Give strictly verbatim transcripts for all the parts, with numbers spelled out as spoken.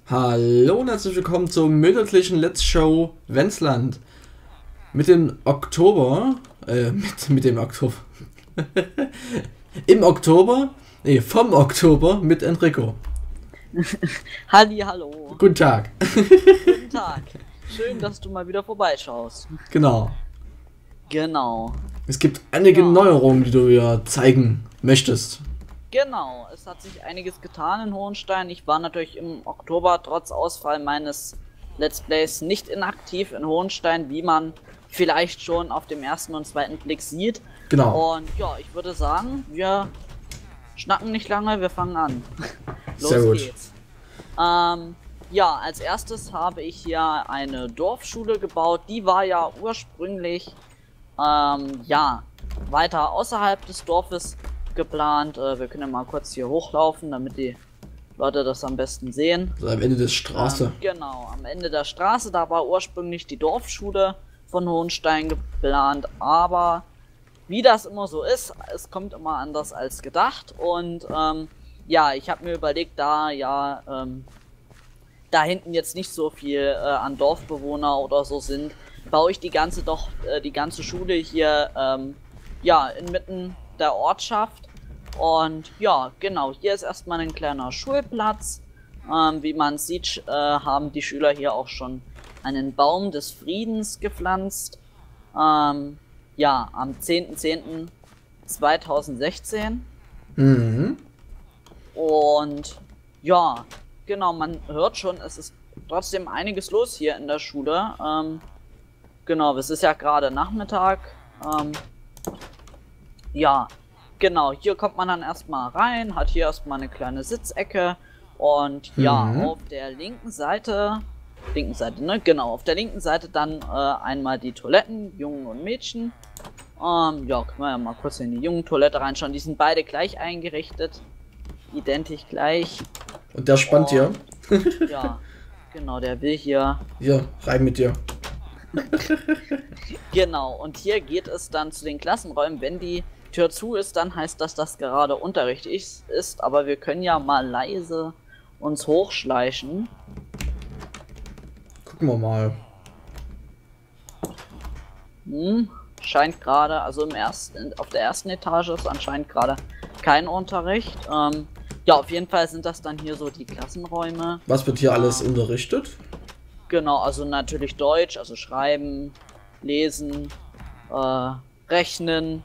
Hallo und herzlich willkommen zum monatlichen Let's Show Wenzland. Mit dem Oktober, äh, mit, mit dem Oktober, im Oktober, nee, vom Oktober mit Enrico. Halli, hallo. Guten Tag. Guten Tag. Schön, dass du mal wieder vorbeischaust. Genau. Genau. Es gibt einige Ja. Neuerungen, die du mir zeigen möchtest. Genau, es hat sich einiges getan in Hohenstein. Ich war natürlich im Oktober trotz Ausfall meines Let's Plays nicht inaktiv in Hohenstein, wie man vielleicht schon auf dem ersten und zweiten Blick sieht. Genau. Und ja, ich würde sagen, wir schnacken nicht lange, wir fangen an. Los Sehr gut. geht's. Ähm, ja, als erstes habe ich hier eine Dorfschule gebaut. Die war ja ursprünglich, ähm, ja, weiter außerhalb des Dorfes geplant. Äh, wir können ja mal kurz hier hochlaufen, damit die Leute das am besten sehen. So am Ende der Straße. Ähm, genau, am Ende der Straße, da war ursprünglich die Dorfschule von Hohenstein geplant, aber wie das immer so ist, es kommt immer anders als gedacht und ähm, ja, ich habe mir überlegt, da ja ähm, da hinten jetzt nicht so viel äh, an Dorfbewohner oder so sind, baue ich die ganze doch äh, die ganze Schule hier ähm, ja inmitten der Ortschaft. Und ja, genau, hier ist erstmal ein kleiner Schulplatz. Ähm, wie man sieht, äh, haben die Schüler hier auch schon einen Baum des Friedens gepflanzt. Ähm, ja, am zehnten zehnten zweitausendsechzehn. Mhm. Und ja, genau, man hört schon, es ist trotzdem einiges los hier in der Schule. Ähm, genau, es ist ja gerade Nachmittag. Ähm, ja, genau, hier kommt man dann erstmal rein, hat hier erstmal eine kleine Sitzecke. Und ja, Mhm. auf der linken Seite, linken Seite, ne? Genau, auf der linken Seite dann äh, einmal die Toiletten, Jungen und Mädchen. Ähm, ja, können wir ja mal kurz in die Jungen-Toilette reinschauen. Die sind beide gleich eingerichtet. Identisch gleich. Und der spannt hier. Und, ja, genau, der will hier. Hier, rein mit dir. Genau, und hier geht es dann zu den Klassenräumen. Wenn die Tür zu ist, dann heißt das, dass gerade Unterricht ist. ist aber wir können ja mal leise uns hochschleichen. Gucken wir mal. Hm, scheint gerade, also im ersten, auf der ersten Etage ist anscheinend gerade kein Unterricht. Ähm, ja, auf jeden Fall sind das dann hier so die Klassenräume. Was wird hier Ja. alles unterrichtet? Genau, also natürlich Deutsch, also Schreiben, Lesen, äh, Rechnen,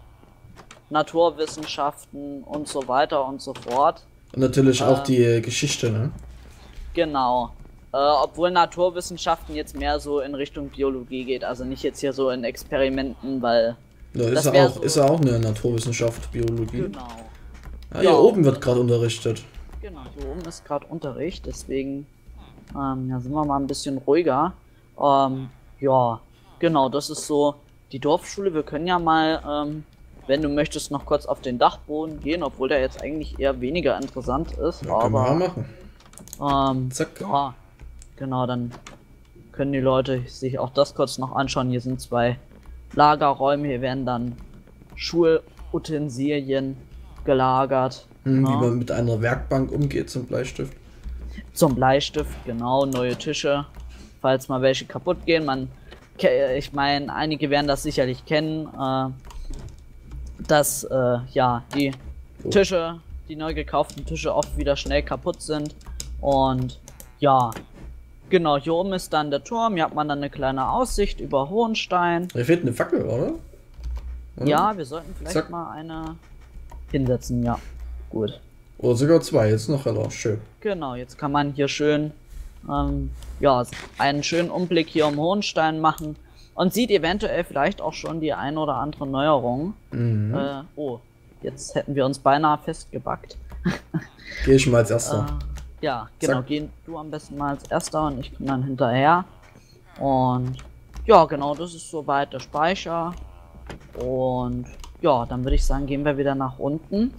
Naturwissenschaften und so weiter und so fort. Und natürlich auch Ähm. die äh, Geschichte, ne? Genau. Äh, obwohl Naturwissenschaften jetzt mehr so in Richtung Biologie geht, also nicht jetzt hier so in Experimenten, weil. Ja, ist Das ja wär auch, so- ist ja auch eine Naturwissenschaft, Biologie. Genau. Ja, hier Ja. oben wird gerade unterrichtet. Genau, hier oben ist gerade Unterricht, deswegen ähm, ja, sind wir mal ein bisschen ruhiger. Ähm, ja, genau, das ist so die Dorfschule. Wir können ja mal, ähm, wenn du möchtest, noch kurz auf den Dachboden gehen, obwohl der jetzt eigentlich eher weniger interessant ist. Ja, können wir aber mal machen. ähm, Zack. ja, genau, dann können die Leute sich auch das kurz noch anschauen. Hier sind zwei Lagerräume, hier werden dann Schulutensilien gelagert. Hm, Ja. Wie man mit einer Werkbank umgeht zum Bleistift. Zum Bleistift, genau, neue Tische, falls mal welche kaputt gehen. Man, ke- ich meine, einige werden das sicherlich kennen, äh, dass äh, ja die Oh. Tische, die neu gekauften Tische oft wieder schnell kaputt sind. Und ja, genau, hier oben ist dann der Turm. Hier hat man dann eine kleine Aussicht über Hohenstein. Hier fehlt eine Fackel, oder? Oder? Ja, wir sollten vielleicht Zack. mal eine hinsetzen, ja. Gut. Oder sogar zwei, jetzt noch heller. Schön. Genau, jetzt kann man hier schön, ähm, ja, einen schönen Umblick hier um Hohenstein machen und sieht eventuell vielleicht auch schon die ein oder andere Neuerung. Mhm. Äh, oh, jetzt hätten wir uns beinahe festgebackt. Gehe ich mal als Äh, erster. ja, genau, Zack. geh du am besten mal als erster und ich komme dann hinterher. Und ja, genau, das ist soweit der Speicher. Und ja, dann würde ich sagen, gehen wir wieder nach unten.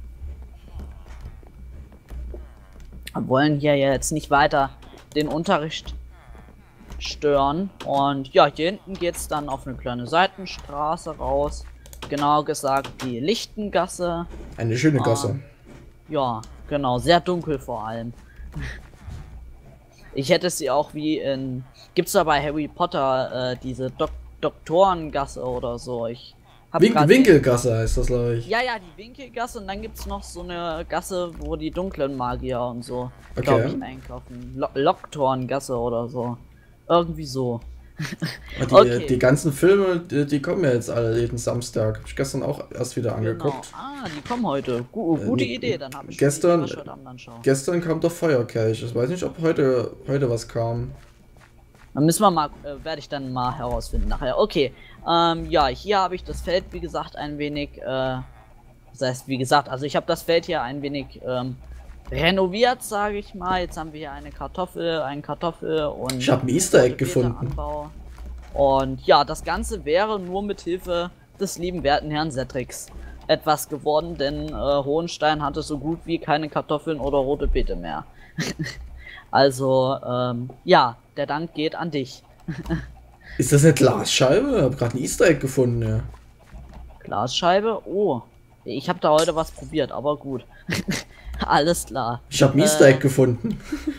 Wir wollen hier jetzt nicht weiter den Unterricht stören. Und ja, hier hinten geht es dann auf eine kleine Seitenstraße raus. Genau gesagt die Lichtengasse. Eine schöne Gasse. Ja, genau, sehr dunkel vor allem. Ich hätte sie auch wie in. Gibt's da bei Harry Potter äh, diese Dok Doktorengasse oder so? Ich hab Wink grad Winkelgasse heißt das, glaube ich. Ja, ja, die Winkelgasse und dann gibt's noch so eine Gasse, wo die dunklen Magier und so, Okay. glaube ich, einkaufen. Lo Locktorngasse oder so. Irgendwie so. Und die, Okay. die ganzen Filme, die, die kommen ja jetzt alle jeden Samstag. Hab ich gestern auch erst wieder Genau. angeguckt. Ah, die kommen heute. Gu gute Äh, Idee, dann habe ich gestern- was ich heute Abend anschaue. Gestern kam der Feuerkelch. Ich weiß nicht, ob heute, heute was kam. Dann müssen wir mal, äh, werde ich dann mal herausfinden nachher. Okay, ähm, ja, hier habe ich das Feld, wie gesagt, ein wenig, äh, das heißt, wie gesagt, also ich habe das Feld hier ein wenig ähm, renoviert, sage ich mal. Jetzt haben wir hier eine Kartoffel, einen Kartoffel und Ich habe ein Easter Egg rote gefunden. Beeteanbau. Und ja, das Ganze wäre nur mit Hilfe des lieben werten Herrn Setrix etwas geworden, denn äh, Hohenstein hatte so gut wie keine Kartoffeln oder rote Beete mehr. Also, ähm, ja, der Dank geht an dich. Ist das eine Glasscheibe? Ich habe gerade ein Easter Egg gefunden, ja. Glasscheibe? Oh, ich habe da heute was probiert, aber gut. Alles klar. Ich habe ein Easter Egg gefunden.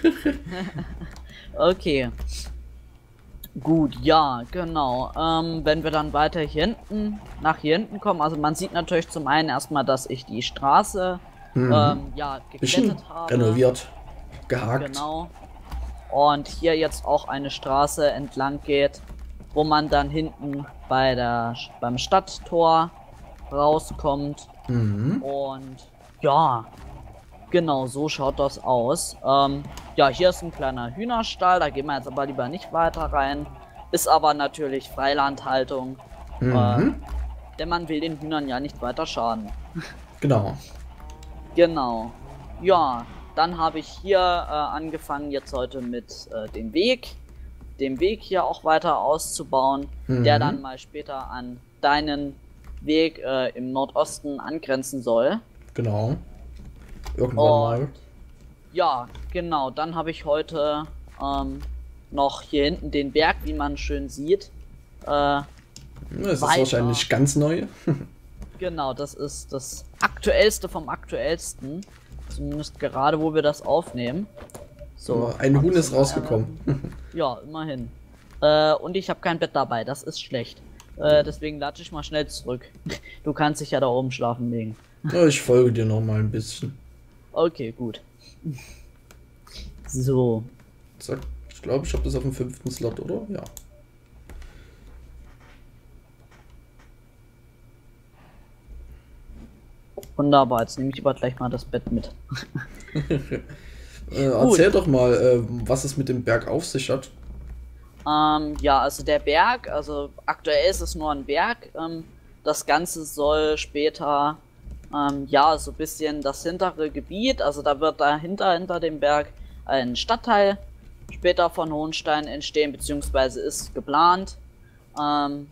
Okay. Gut, ja, genau. Ähm, wenn wir dann weiter hier hinten, nach hier hinten kommen, also man sieht natürlich zum einen erstmal, dass ich die Straße, Mhm. ähm, ja, Bisschen geklettet habe. renoviert. Gehakt. Genau. Und hier jetzt auch eine Straße entlang geht, wo man dann hinten bei der, beim Stadttor rauskommt. Mhm. Und ja, genau, so schaut das aus. Ähm, ja, hier ist ein kleiner Hühnerstall, da gehen wir jetzt aber lieber nicht weiter rein. Ist aber natürlich Freilandhaltung, Mhm. äh, denn man will den Hühnern ja nicht weiter schaden. Genau. Genau. Ja, dann habe ich hier äh, angefangen jetzt heute mit äh, dem Weg, dem Weg hier auch weiter auszubauen, Mhm. der dann mal später an deinen Weg äh, im Nordosten angrenzen soll. Genau. Irgendwann Und mal. ja, genau, dann habe ich heute ähm, noch hier hinten den Berg, wie man schön sieht. Äh, Ja, Das ist weiter. wahrscheinlich ganz neu. genau, das ist das aktuellste vom aktuellsten. Zumindest gerade, wo wir das aufnehmen. So, Ein Huhn ist äh, rausgekommen. Ja, immerhin. Äh, und ich habe kein Bett dabei, das ist schlecht. Äh, deswegen latsche ich mal schnell zurück. Du kannst dich ja da oben schlafen legen. Ja, ich folge dir noch mal ein bisschen. Okay, gut. So. Zack. Ich glaube, ich habe das auf dem fünften Slot, oder? Ja. Wunderbar, jetzt nehme ich aber gleich mal das Bett mit. Äh, erzähl doch mal, äh, was es mit dem Berg auf sich hat. Ähm, ja, also der Berg, also aktuell ist es nur ein Berg. Ähm, das Ganze soll später, ähm, ja, so ein bisschen das hintere Gebiet, also da wird dahinter, hinter dem Berg, ein Stadtteil später von Hohenstein entstehen, beziehungsweise ist geplant. Ähm,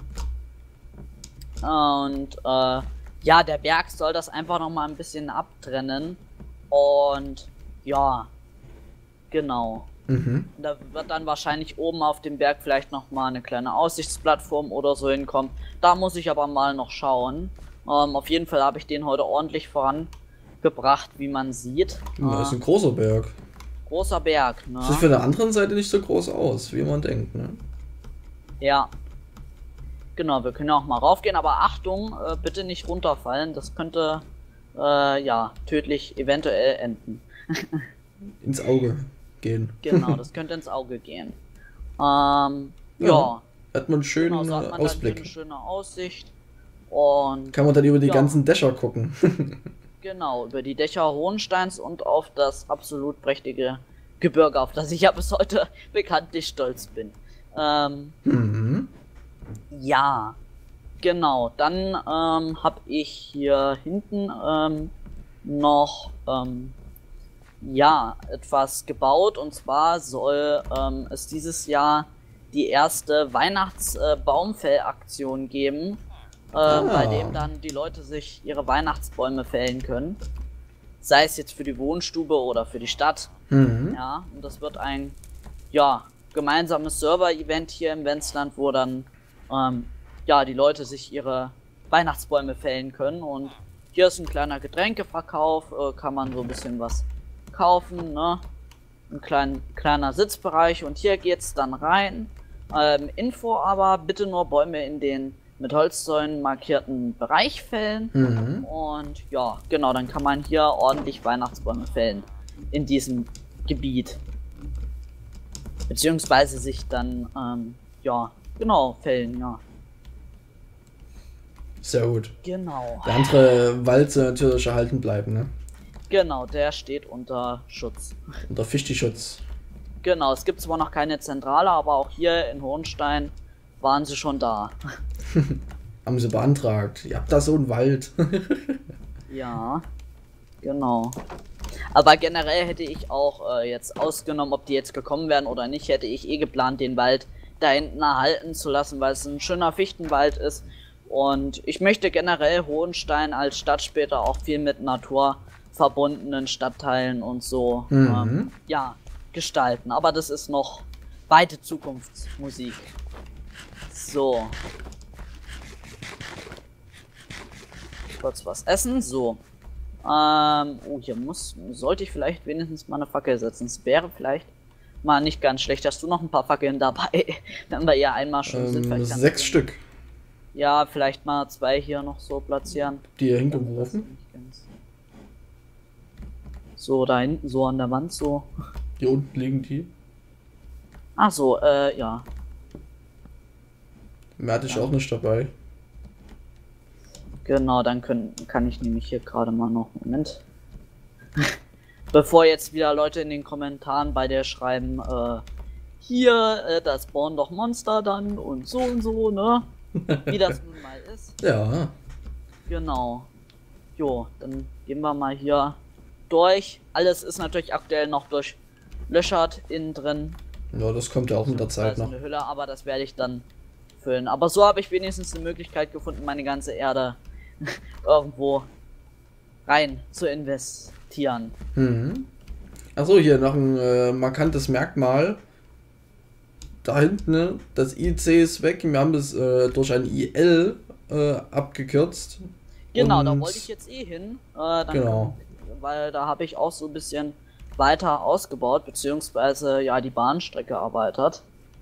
und äh, ja, der Berg soll das einfach nochmal ein bisschen abtrennen. Und ja, genau. Mhm. Da wird dann wahrscheinlich oben auf dem Berg vielleicht noch mal eine kleine Aussichtsplattform oder so hinkommen. Da muss ich aber mal noch schauen. Ähm, auf jeden Fall habe ich den heute ordentlich vorangebracht, wie man sieht. Das ist Äh, ein großer Berg. großer Berg, ne? Sieht von der anderen Seite nicht so groß aus, wie man denkt, ne? Ja. Genau, wir können auch mal raufgehen, aber Achtung, äh, bitte nicht runterfallen. Das könnte, äh, ja, tödlich eventuell enden. Ins Auge gehen. Genau, das könnte ins Auge gehen. Ähm, ja. Ja. Hat man einen schönen Genau, so hat man äh, dann hier Ausblick. eine schöne Aussicht. Und Kann man dann über die Ja. ganzen Dächer gucken. genau, über die Dächer Hohensteins und auf das absolut prächtige Gebirge, auf das ich ja bis heute bekanntlich stolz bin. Ähm, Mhm. ja, genau. Dann ähm, habe ich hier hinten ähm, noch ähm, ja, etwas gebaut, und zwar soll ähm, es dieses Jahr die erste Weihnachtsbaumfellaktion geben, äh, Ah. bei dem dann die Leute sich ihre Weihnachtsbäume fällen können. Sei es jetzt für die Wohnstube oder für die Stadt. Mhm. Ja, und das wird ein ja, gemeinsames Server-Event hier im Wenzland, wo dann ähm, ja, die Leute sich ihre Weihnachtsbäume fällen können. Und hier ist ein kleiner Getränkeverkauf, äh, kann man so ein bisschen was kaufen, ne? ein klein, kleiner Sitzbereich und hier geht's dann rein. Ähm, Info aber, bitte nur Bäume in den mit Holzzäunen markierten Bereich fällen. Mhm. Und ja, genau, dann kann man hier ordentlich Weihnachtsbäume fällen in diesem Gebiet. Beziehungsweise sich dann, ähm, ja, genau, fällen, ja. Sehr gut. Genau. Der andere Wald soll natürlich erhalten bleiben, ne? Genau, der steht unter Schutz. Unter Fichtenschutz. Genau, es gibt zwar noch keine Zentrale, aber auch hier in Hohenstein waren sie schon da. Haben sie beantragt. Ihr habt da so einen Wald. Ja, genau. Aber generell hätte ich auch äh, jetzt ausgenommen, ob die jetzt gekommen wären oder nicht, hätte ich eh geplant, den Wald da hinten erhalten zu lassen, weil es ein schöner Fichtenwald ist. Und ich möchte generell Hohenstein als Stadt später auch viel mit Natur verbundenen Stadtteilen und so Mhm. ähm, ja, gestalten. Aber das ist noch weite Zukunftsmusik. So. Kurz was essen. So. Ähm, oh, hier muss, sollte ich vielleicht wenigstens mal eine Fackel setzen. Es wäre vielleicht mal nicht ganz schlecht. Hast du noch ein paar Fackeln dabei? Wenn wir ja einmal schon sind. Ähm, vielleicht kannst sechs du- Stück. Ja, vielleicht mal zwei hier noch so platzieren. Die hier hingeworfen. So, da hinten, so an der Wand, so. Hier unten liegen die. Ach so, äh, ja. Mehr hatte ich Ja. auch nicht dabei. Genau, dann können, kann ich nämlich hier gerade mal noch, Moment. Bevor jetzt wieder Leute in den Kommentaren bei dir schreiben, äh, hier, äh, das spawnen doch Monster dann und so und so, ne? Wie das nun mal ist. Ja. Genau. Jo, dann gehen wir mal hier durch. Alles ist natürlich aktuell noch durchlöchert innen drin. Ja, das kommt ja auch mit der Zeit Also noch. eine Hülle, aber das werde ich dann füllen. Aber so habe ich wenigstens eine Möglichkeit gefunden, meine ganze Erde irgendwo rein zu investieren. Mhm. Achso, hier noch ein äh, markantes Merkmal. Da hinten, ne, das I C ist weg. Wir haben es äh, durch ein I L äh, abgekürzt. Genau, Und- da wollte ich jetzt eh hin. Äh, dann Genau. Weil da habe ich auch so ein bisschen weiter ausgebaut, beziehungsweise ja die Bahnstrecke erweitert.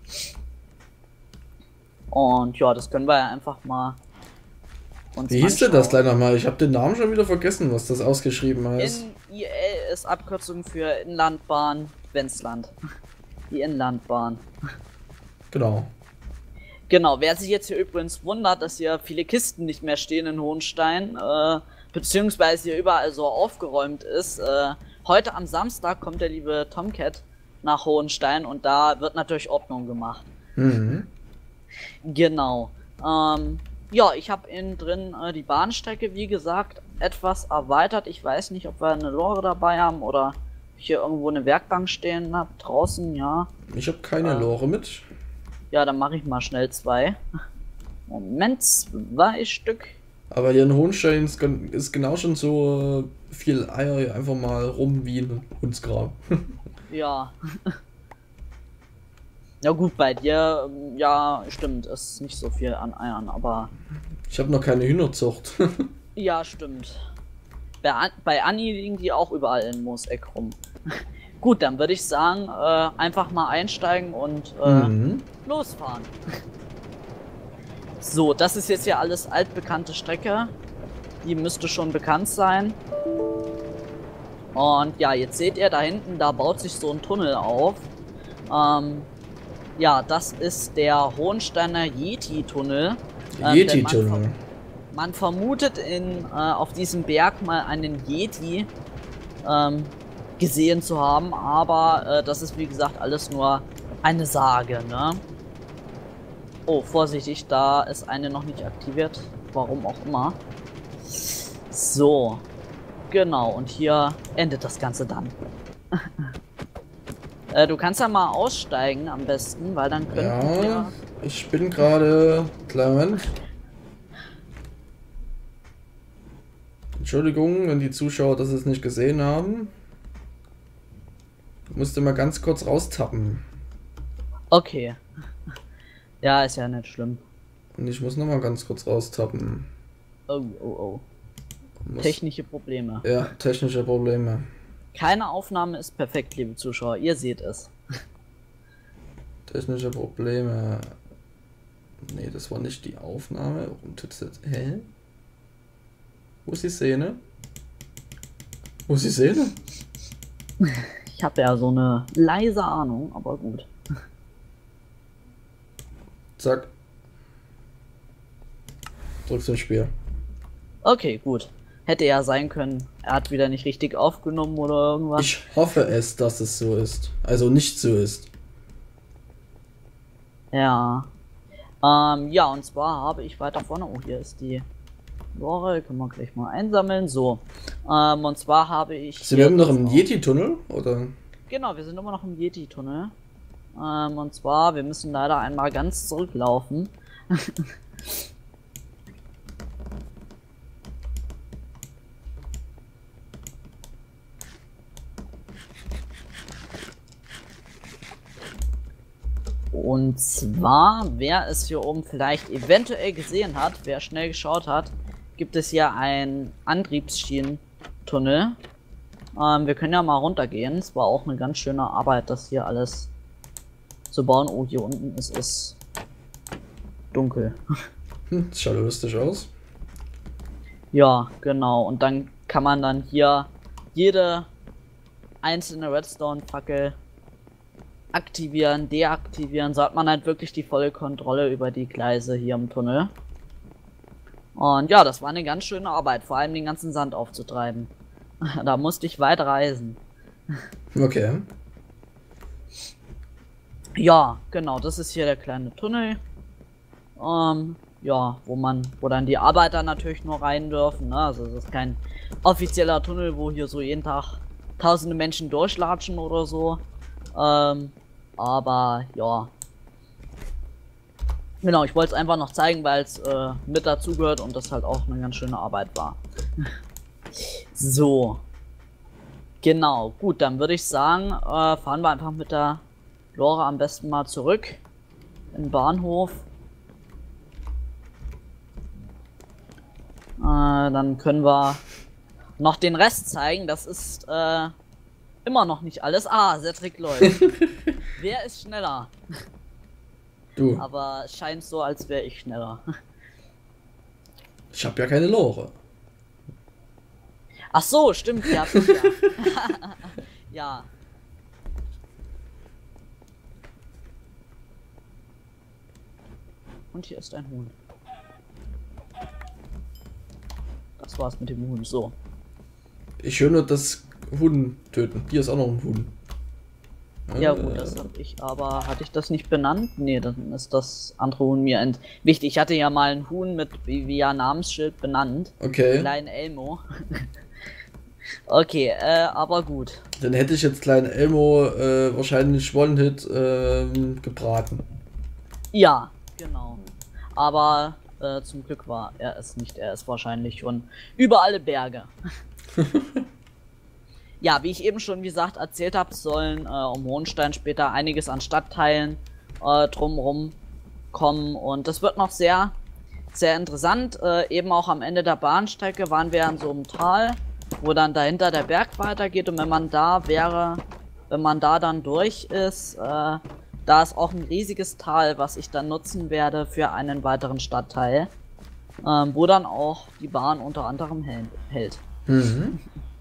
Und ja, das können wir ja einfach mal uns Wie hieß denn das anschauen. gleich nochmal? Ich habe den Namen schon wieder vergessen, was das ausgeschrieben heißt. N I L ist Abkürzung für Inlandbahn Wenzland. Die Inlandbahn. Genau. Genau, wer sich jetzt hier übrigens wundert, dass hier viele Kisten nicht mehr stehen in Hohenstein, äh, beziehungsweise hier überall so aufgeräumt ist, äh, heute am Samstag kommt der liebe Tomcat nach Hohenstein und da wird natürlich Ordnung gemacht. Mhm. Genau. Ähm, ja, ich habe innen drin äh, die Bahnstrecke, wie gesagt, etwas erweitert. Ich weiß nicht, ob wir eine Lore dabei haben oder hier irgendwo eine Werkbank stehen habe. Draußen, ja. Ich habe keine Ah. Lore mit. Ja, dann mache ich mal schnell zwei. Moment, zwei Stück. Aber hier in Hohenstein ist, gen- ist genau schon so äh, viel Eier hier einfach mal rum wie ein Hundsgrab. Ja. Ja gut, bei dir, ähm, ja, stimmt, ist nicht so viel an Eiern, aber Ich habe noch keine Hühnerzucht. ja, stimmt. Bei, An bei Anni liegen die auch überall in Mooseck rum. Gut, dann würde ich sagen, äh, einfach mal einsteigen und äh, Mhm. losfahren. So, das ist jetzt ja alles altbekannte Strecke. Die müsste schon bekannt sein. Und ja, jetzt seht ihr da hinten, da baut sich so ein Tunnel auf. Ähm, ja, das ist der Hohensteiner Yeti-Tunnel. Ähm, denn man, Yeti-Tunnel. ver man vermutet in, äh, auf diesem Berg mal einen Yeti ähm, gesehen zu haben, aber äh, das ist wie gesagt alles nur eine Sage, ne? Oh, vorsichtig, da ist eine noch nicht aktiviert. Warum auch immer. So. Genau, und hier endet das Ganze dann. äh, du kannst ja mal aussteigen am besten, weil dann könnten Ja, wir... ich bin gerade. Kleinen Moment. Entschuldigung, wenn die Zuschauer das jetzt nicht gesehen haben. Ich musste mal ganz kurz raustappen. Okay. Ja, ist ja nicht schlimm. Und ich muss noch mal ganz kurz raustappen. Oh, oh, oh. Muss, Technische Probleme. ja, technische Probleme. Keine Aufnahme ist perfekt, liebe Zuschauer, ihr seht es. Technische Probleme. Nee, das war nicht die Aufnahme. Warum tut es jetzt? Hä? Wo ist die Szene? Wo ist die Szene? Ich habe ja so eine leise Ahnung, aber gut. Zack. Drückst ins Spiel. Okay, gut. Hätte ja sein können, er hat wieder nicht richtig aufgenommen oder irgendwas. Ich hoffe es, dass es so ist. Also nicht so ist. Ja. Ähm, ja, und zwar habe ich weiter vorne. Oh, hier ist die Lore. Können wir gleich mal einsammeln. So. Ähm, und zwar habe ich. Sind wir immer noch im Yeti-Tunnel? Oder? Genau, wir sind immer noch im Yeti-Tunnel. Ähm, und zwar, wir müssen leider einmal ganz zurücklaufen. Und zwar, wer es hier oben vielleicht eventuell gesehen hat, wer schnell geschaut hat, gibt es hier einen Antriebsschienentunnel. Ähm, wir können ja mal runtergehen. Es war auch eine ganz schöne Arbeit, das hier alles zu bauen. Oh, hier unten ist es dunkel. Hm, das schaut lustig aus. Ja, genau. Und dann kann man dann hier jede einzelne Redstone-Fackel aktivieren, deaktivieren, so hat man halt wirklich die volle Kontrolle über die Gleise hier im Tunnel. Und ja, das war eine ganz schöne Arbeit, vor allem den ganzen Sand aufzutreiben. Da musste ich weit reisen. Okay. Ja, genau, das ist hier der kleine Tunnel. Ähm, ja, wo man, wo dann die Arbeiter natürlich nur rein dürfen, ne? Also es ist kein offizieller Tunnel, wo hier so jeden Tag tausende Menschen durchlatschen oder so. Ähm, aber ja. Genau, ich wollte es einfach noch zeigen, weil es äh, mit dazugehört und das halt auch eine ganz schöne Arbeit war. So. Genau, gut, dann würde ich sagen, äh, fahren wir einfach mit der Lore am besten mal zurück in den Bahnhof. Äh, dann können wir noch den Rest zeigen. Das ist äh, immer noch nicht alles. Ah, Cedric läuft. Wer ist schneller? Du. Aber es scheint so, als wäre ich schneller. Ich habe ja keine Lore. Ach so, stimmt, ja. Ja. Ja. Und hier ist ein Huhn. Das war's mit dem Huhn. So. Ich höre nur das Huhn töten. Hier ist auch noch ein Huhn. Ja gut, das habe ich, aber hatte ich das nicht benannt? Nee, dann ist das andere Huhn mir ent... Wichtig, ich hatte ja mal ein Huhn mit via Namensschild benannt. Okay. Klein Elmo. Okay, äh, aber gut. Dann hätte ich jetzt kleinen Elmo äh, wahrscheinlich One-Hit äh, gebraten. Ja, genau. Aber äh, zum Glück war er es nicht. Er ist wahrscheinlich schon über alle Berge. Ja, wie ich eben schon wie gesagt erzählt habe, sollen äh, um Hohenstein später einiges an Stadtteilen äh, drumherum kommen. Und das wird noch sehr, sehr interessant. Äh, eben auch am Ende der Bahnstrecke waren wir in so einem Tal, wo dann dahinter der Berg weitergeht. Und wenn man da wäre, wenn man da dann durch ist, äh, da ist auch ein riesiges Tal, was ich dann nutzen werde für einen weiteren Stadtteil, ähm, wo dann auch die Bahn unter anderem hält. Mhm.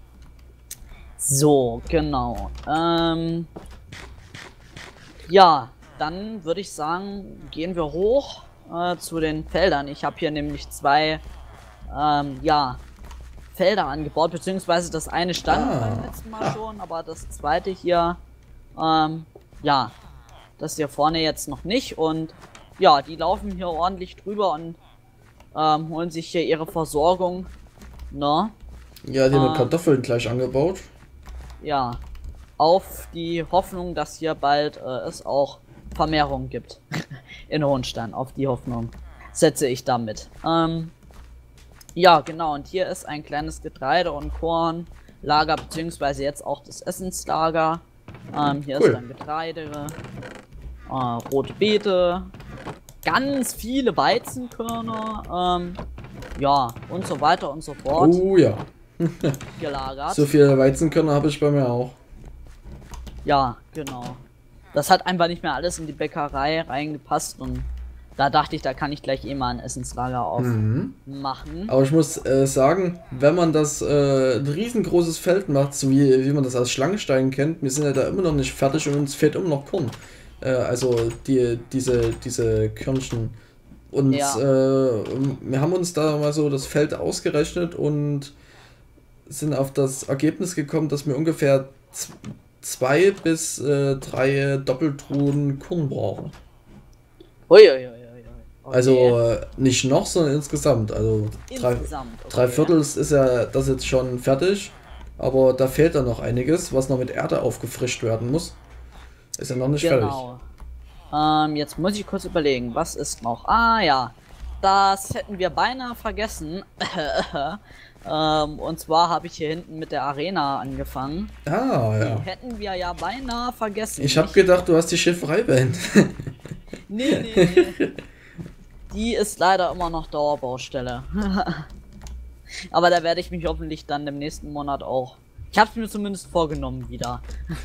So, genau. Ähm, ja, dann würde ich sagen, gehen wir hoch äh, zu den Feldern. Ich habe hier nämlich zwei ähm, ja, Felder angebaut, beziehungsweise das eine stand ah. beim letzten Mal schon, aber das zweite hier, ähm, ja, das hier vorne jetzt noch nicht. Und ja, die laufen hier ordentlich drüber und ähm, holen sich hier ihre Versorgung. Ne? Ja, die haben äh, Kartoffeln gleich angebaut. Ja, auf die Hoffnung, dass hier bald äh, es auch Vermehrung gibt in Hohenstein. Auf die Hoffnung setze ich damit. Ähm, ja, genau. Und hier ist ein kleines Getreide- und Kornlager, beziehungsweise jetzt auch das Essenslager. Ähm, hier cool. Ist dann Getreide, äh, rote Beete, ganz viele Weizenkörner, ähm, ja, und so weiter und so fort. Oh ja. gelagert. So viele Weizenkörner habe ich bei mir auch. Ja, genau. Das hat einfach nicht mehr alles in die Bäckerei reingepasst und da dachte ich, da kann ich gleich eh mal ein Essenslager aufmachen. Mhm. Aber ich muss äh, sagen, wenn man das äh, ein riesengroßes Feld macht, so wie, wie man das aus Schlangenstein kennt, wir sind ja da immer noch nicht fertig und uns fehlt immer noch Korn. Äh, also die, diese, diese Körnchen. Und Ja. äh, wir haben uns da mal so das Feld ausgerechnet und sind auf das Ergebnis gekommen, dass wir ungefähr zwei bis äh, drei Doppeltruhen Korn brauchen. Uiuiui. Okay. Also äh, nicht noch, sondern insgesamt. Also drei, Insgesamt, okay. drei Viertel ist ja das jetzt schon fertig, aber da fehlt dann noch einiges, was noch mit Erde aufgefrischt werden muss. Ist ja noch nicht Genau. Ähm, jetzt muss ich kurz überlegen, was ist noch? Ah ja, das hätten wir beinahe vergessen. ähm, und zwar habe ich hier hinten mit der Arena angefangen. fertig. Ah ja. Die hätten wir ja beinahe vergessen. Ich habe gedacht, du hast die Schifferei beendet. Nee, nee, nee. Die ist leider immer noch Dauerbaustelle. Aber da werde ich mich hoffentlich dann im nächsten Monat auch. Ich habe es mir zumindest vorgenommen wieder.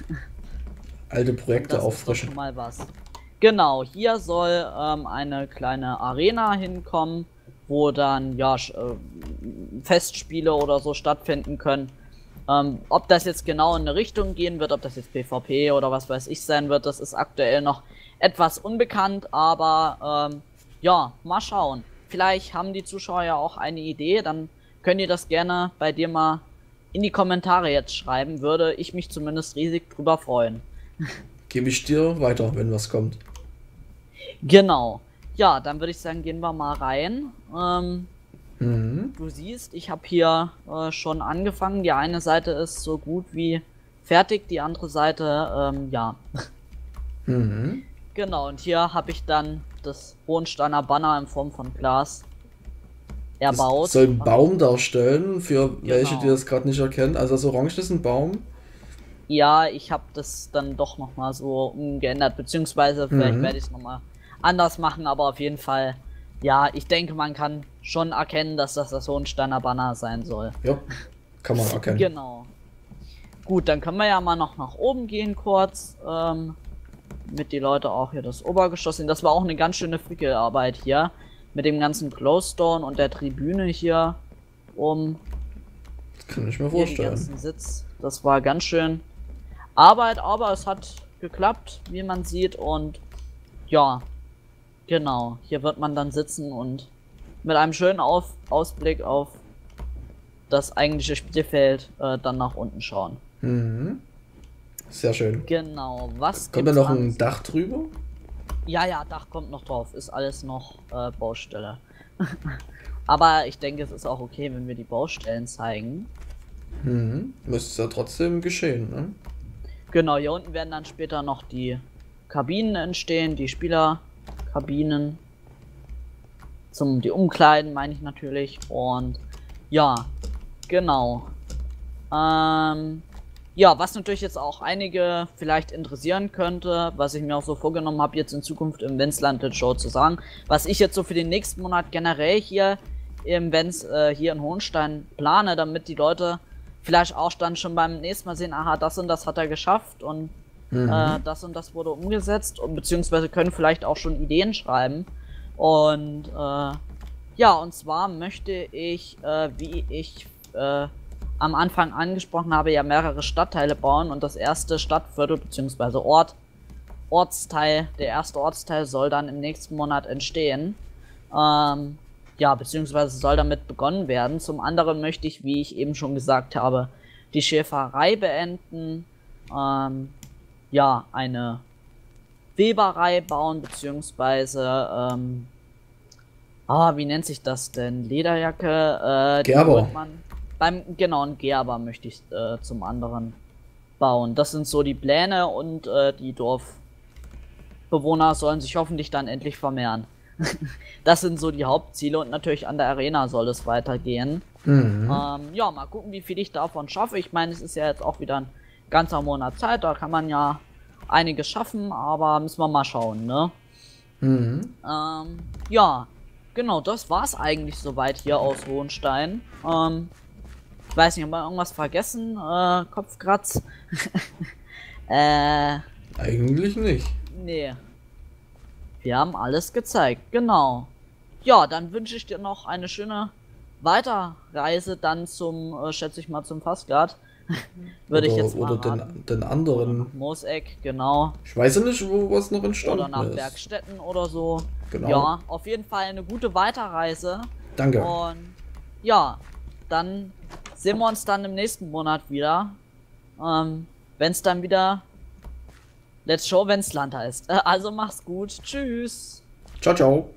Alte Projekte das auffrischen. Ist doch schon mal was. Genau, hier soll ähm, eine kleine Arena hinkommen, wo dann ja äh, Festspiele oder so stattfinden können. Ähm, ob das jetzt genau in eine Richtung gehen wird, ob das jetzt PvP oder was weiß ich sein wird, das ist aktuell noch etwas unbekannt, aber ähm, ja, mal schauen. Vielleicht haben die Zuschauer ja auch eine Idee, dann könnt ihr das gerne bei dir mal in die Kommentare jetzt schreiben, würde ich mich zumindest riesig drüber freuen. Gebe ich dir weiter, wenn was kommt. Genau. Ja, dann würde ich sagen, gehen wir mal rein. Ähm, Mhm. Du siehst, ich habe hier äh, schon angefangen. Die eine Seite ist so gut wie fertig, die andere Seite, ähm, ja. Mhm. Genau, und hier habe ich dann das Hohensteiner Banner in Form von Glas erbaut. Das soll einen Baum darstellen, für welche, Genau. die das gerade nicht erkennen. Also das Orange ist ein Baum. Ja, ich habe das dann doch nochmal so umgeändert, beziehungsweise vielleicht Mhm. werde ich es nochmal anders machen, aber auf jeden Fall, ja, ich denke, man kann schon erkennen, dass das das Hohensteiner Banner sein soll. Ja, kann man erkennen. Genau. Gut, dann können wir ja mal noch nach oben gehen kurz, ähm, mit die Leute auch hier das Obergeschoss sehen. Das war auch eine ganz schöne Frickelarbeit hier, mit dem ganzen Glowstone und der Tribüne hier, um Das kann ich mir hier die vorstellen. ganzen Sitz. Das war ganz schön Arbeit, aber es hat geklappt, wie man sieht, und ja, genau, hier wird man dann sitzen und mit einem schönen auf Ausblick auf das eigentliche Spielfeld äh, dann nach unten schauen. Mhm. Sehr schön. Genau, was Kommt da gibt's noch an- ein Dach drüber? Ja, ja, Dach kommt noch drauf, ist alles noch äh, Baustelle. Aber ich denke, es ist auch okay, wenn wir die Baustellen zeigen. Mhm. Müsste ja trotzdem geschehen, ne? Genau, hier unten werden dann später noch die Kabinen entstehen, die Spielerkabinen. Zum die Umkleiden meine ich natürlich. Und ja, genau. Ähm, ja, was natürlich jetzt auch einige vielleicht interessieren könnte, was ich mir auch so vorgenommen habe, jetzt in Zukunft im Wenzland Show zu sagen, was ich jetzt so für den nächsten Monat generell hier im Wenz, äh, hier in Hohenstein plane, damit die Leute vielleicht auch dann schon beim nächsten Mal sehen, aha, das und das hat er geschafft und Mhm. äh, das und das wurde umgesetzt und beziehungsweise können vielleicht auch schon Ideen schreiben. Und äh, ja, und zwar möchte ich, äh, wie ich äh, am Anfang angesprochen habe, ja mehrere Stadtteile bauen, und das erste Stadtviertel beziehungsweise Ort, Ortsteil, der erste Ortsteil soll dann im nächsten Monat entstehen. Ähm, ja, beziehungsweise soll damit begonnen werden. Zum anderen möchte ich, wie ich eben schon gesagt habe, die Schäferei beenden, ähm, ja, eine Weberei bauen, beziehungsweise, ähm, ah, wie nennt sich das denn? Lederjacke, äh, die Gerber. wird man beim, genau, ein Gerber möchte ich äh, zum anderen bauen. Das sind so die Pläne, und äh, die Dorfbewohner sollen sich hoffentlich dann endlich vermehren. Das sind so die Hauptziele, und natürlich an der Arena soll es weitergehen. Mhm. Ähm, ja, mal gucken, wie viel ich davon schaffe. Ich meine, es ist ja jetzt auch wieder ein ganzer Monat Zeit, da kann man ja einiges schaffen, aber müssen wir mal schauen, ne? Mhm. Ähm, ja, genau, das war's eigentlich soweit hier aus Hohenstein. Ähm, Ich weiß nicht, haben wir irgendwas vergessen? Äh, Kopfkratz? äh, Eigentlich nicht. nee. Wir haben alles gezeigt, genau. Ja, dann wünsche ich dir noch eine schöne Weiterreise dann zum, äh, schätze ich mal, zum Fastguard. Würde ich Oder- jetzt mal Oder den, raten. den Oder anderen. nach Mooseck, genau. Ich weiß ja nicht, wo was noch entstanden Oder nach ist. Bergstetten oder so. Genau. Ja, auf jeden Fall eine gute Weiterreise. Danke. Und ja, dann sehen wir uns dann im nächsten Monat wieder. Ähm, wenn es dann wieder Let's Show Wenzland heißt. Äh, also mach's gut. Tschüss. Ciao, ciao.